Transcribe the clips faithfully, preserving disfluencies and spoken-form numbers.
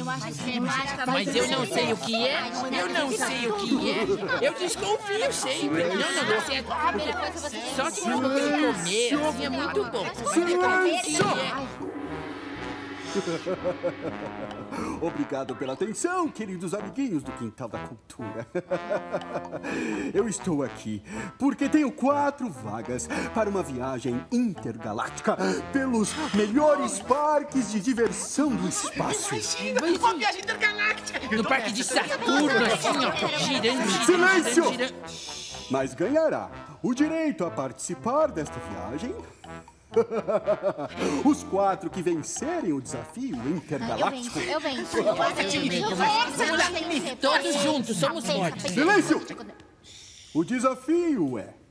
Mas eu não sei o que é. Eu não sei o que é. Eu desconfio sempre. Não, não, não sei. Só se for pra ele comer, assim é muito bom. Silêncio! Obrigado pela atenção, queridos amiguinhos do Quintal da Cultura. Eu estou aqui porque tenho quatro vagas para uma viagem intergaláctica pelos melhores parques de diversão do espaço. Imagina, uma viagem intergaláctica. No parque de Saturno, assim, ó, girando, girando, Silêncio! girando, girando. Mas ganhará o direito a participar desta viagem os quatro que vencerem o desafio intergaláctico. Eu venho, eu venho. Todos juntos, somos fortes. Silêncio! O desafio é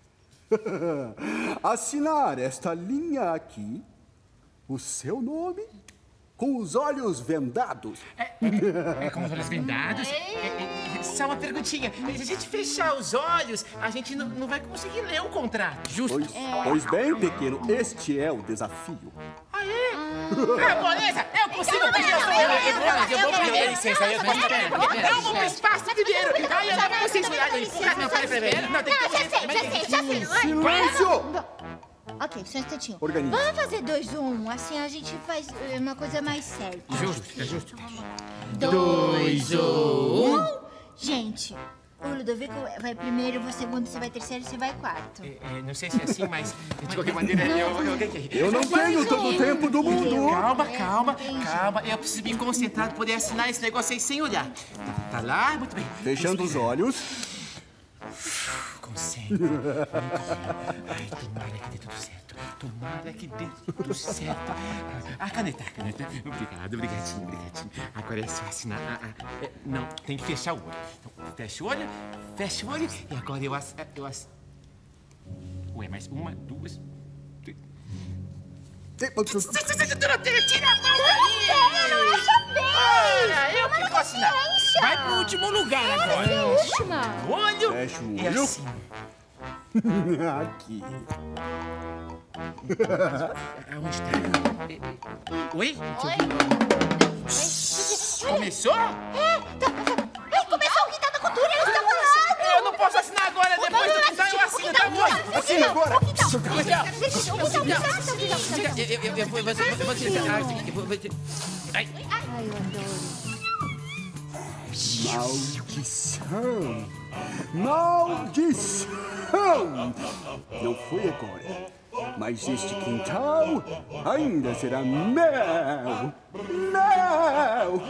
assinar esta linha aqui, o seu nome, com os olhos vendados. É, é, é com os olhos vendados? É, é, só uma perguntinha. Se a gente fechar os olhos, a gente não, não vai conseguir ler o contrato. Justo. Pois, pois bem, pequeno, este é o desafio. Ah, é? É, beleza, eu consigo pedir as coisas. Eu vou pedir licença aí, eu posso Eu vou pro espaço primeiro. Aí eu levo vocês pra lá. Não, peraí, peraí. Não, tem que Já sei, já sei, já sei. Silêncio! Ok, só um instantinho. Organize. Vamos fazer dois, um, assim a gente faz eh, uma coisa mais séria. Justo, é justo. Dois, um. Gente, o Ludovico vai primeiro, eu vou segundo, você vai terceiro e você vai quarto. É, é, não sei se é assim, mas de qualquer maneira eu... Eu, eu, Eu não tenho todo o tempo do mundo. Calma, calma, calma. Eu preciso me concentrar pra poder assinar esse negócio aí sem olhar. Tá lá? Muito bem. Fechando os olhos. Concentra. Ai, tomara que dê tudo certo. Tomara que dê tudo certo. A caneta, a caneta. Obrigado, obrigadinho, obrigadinho. Agora é só assinar. Ah, ah, é, não, tem que fechar o olho. Então, fecha o olho, fecha o olho. E agora eu ass... Eu ass... Ué, mais uma, duas... Três... Tira a mão daí! Não acha bem! Ah, eu que vou assinar. Vai pro último lugar agora. Última. Olho Fecha o e olho. assim. Aqui. Aonde tá? Oi? Começou? É, tá, é, começou o Quintal da Cultura, ele está falando! Eu não posso assinar agora, depois do quintal eu assino, tá bom? Assina agora. O Quintal, o Quintal, o Quintal, o Quintal, Eu, eu, eu, vou, você, você, eu vou, você, ai, Ai, eu adoro. Maldição! Maldição! Não foi agora, mas este quintal ainda será meu! Meu!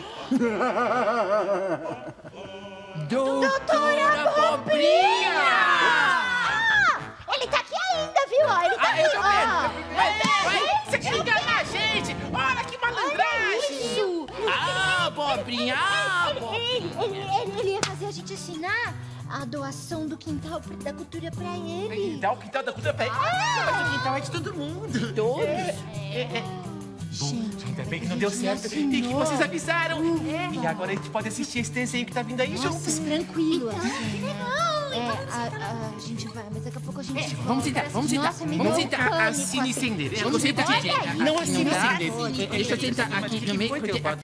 Doutora Abobrinha! Ele tá aqui ainda, viu? Ó, ele tá Ah, aqui, eu tô ó. vendo. Vai, vai, você quer enganar a gente? Olha que malandragem! Isso! Ah, Abobrinha! Ah, Ele, ele, ele, ele ia fazer a gente assinar a doação do Quintal da Cultura pra ele. Dá o quintal da cultura pra ele. Ah, mas o quintal é de todo mundo. Todos? É, é. Gente, Ainda bem que não deu certo e que vocês avisaram. E agora a gente pode assistir esse desenho que tá vindo aí juntos. tranquilo. Que legal. É, a, a gente vai, mas daqui a pouco a gente volta. Vamos sentar, vamos sentar, Nossa, me vamos deu um sentar. pânico, Assine assim. sem ler. Vamos sentar. Não assine Não dá? sem ler. Deixa eu sentar aqui no meio. porque-